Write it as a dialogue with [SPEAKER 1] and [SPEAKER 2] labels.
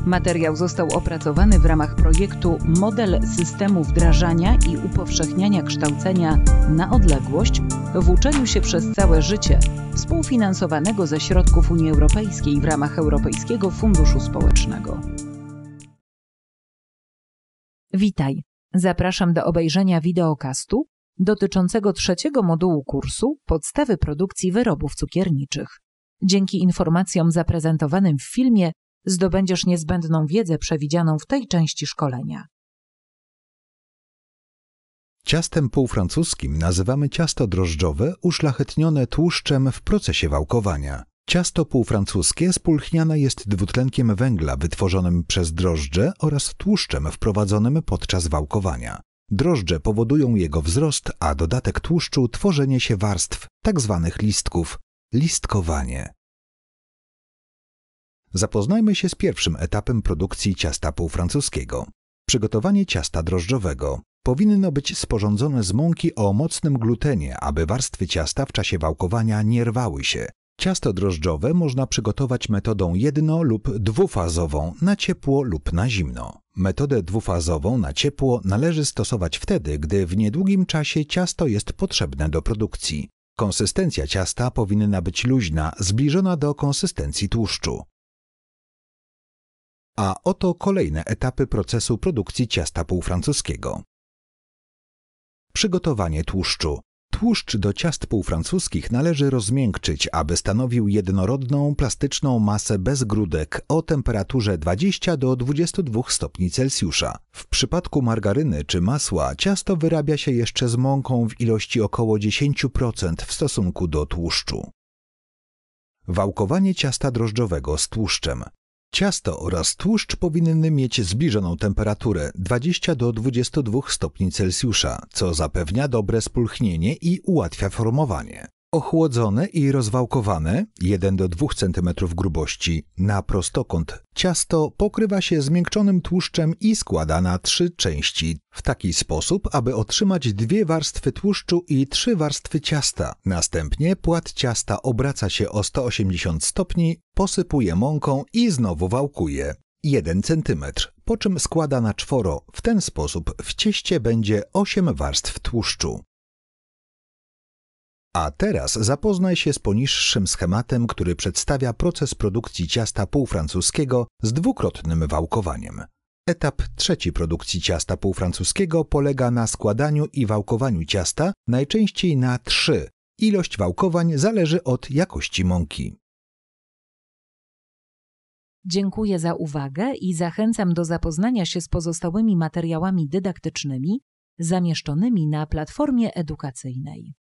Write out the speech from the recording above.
[SPEAKER 1] Materiał został opracowany w ramach projektu Model systemu wdrażania i upowszechniania kształcenia na odległość w uczeniu się przez całe życie, współfinansowanego ze środków Unii Europejskiej w ramach Europejskiego Funduszu Społecznego. Witaj! Zapraszam do obejrzenia wideokastu dotyczącego 3. modułu kursu Podstawy produkcji wyrobów cukierniczych. Dzięki informacjom zaprezentowanym w filmie zdobędziesz niezbędną wiedzę przewidzianą w tej części szkolenia.
[SPEAKER 2] Ciastem półfrancuskim nazywamy ciasto drożdżowe uszlachetnione tłuszczem w procesie wałkowania. Ciasto półfrancuskie spulchniane jest dwutlenkiem węgla wytworzonym przez drożdże oraz tłuszczem wprowadzonym podczas wałkowania. Drożdże powodują jego wzrost, a dodatek tłuszczu tworzenie się warstw, tzw. listków, listkowanie. Zapoznajmy się z pierwszym etapem produkcji ciasta półfrancuskiego. Przygotowanie ciasta drożdżowego powinno być sporządzone z mąki o mocnym glutenie, aby warstwy ciasta w czasie wałkowania nie rwały się. Ciasto drożdżowe można przygotować metodą jedno- lub dwufazową na ciepło lub na zimno. Metodę dwufazową na ciepło należy stosować wtedy, gdy w niedługim czasie ciasto jest potrzebne do produkcji. Konsystencja ciasta powinna być luźna, zbliżona do konsystencji tłuszczu. A oto kolejne etapy procesu produkcji ciasta półfrancuskiego. Przygotowanie tłuszczu. Tłuszcz do ciast półfrancuskich należy rozmiękczyć, aby stanowił jednorodną, plastyczną masę bez grudek o temperaturze 20 do 22 stopni Celsjusza. W przypadku margaryny czy masła ciasto wyrabia się jeszcze z mąką w ilości około 10% w stosunku do tłuszczu. Wałkowanie ciasta drożdżowego z tłuszczem. Ciasto oraz tłuszcz powinny mieć zbliżoną temperaturę 20 do 22 stopni Celsjusza, co zapewnia dobre spulchnienie i ułatwia formowanie. Ochłodzone i rozwałkowane 1 do 2 cm grubości na prostokąt ciasto pokrywa się zmiękczonym tłuszczem i składa na 3 części w taki sposób, aby otrzymać 2 warstwy tłuszczu i 3 warstwy ciasta. Następnie płat ciasta obraca się o 180 stopni, posypuje mąką i znowu wałkuje 1 cm, po czym składa na czworo. W ten sposób w cieście będzie 8 warstw tłuszczu. A teraz zapoznaj się z poniższym schematem, który przedstawia proces produkcji ciasta półfrancuskiego z dwukrotnym wałkowaniem. Etap trzeci produkcji ciasta półfrancuskiego polega na składaniu i wałkowaniu ciasta, najczęściej na 3. Ilość wałkowań zależy od jakości mąki.
[SPEAKER 1] Dziękuję za uwagę i zachęcam do zapoznania się z pozostałymi materiałami dydaktycznymi zamieszczonymi na platformie edukacyjnej.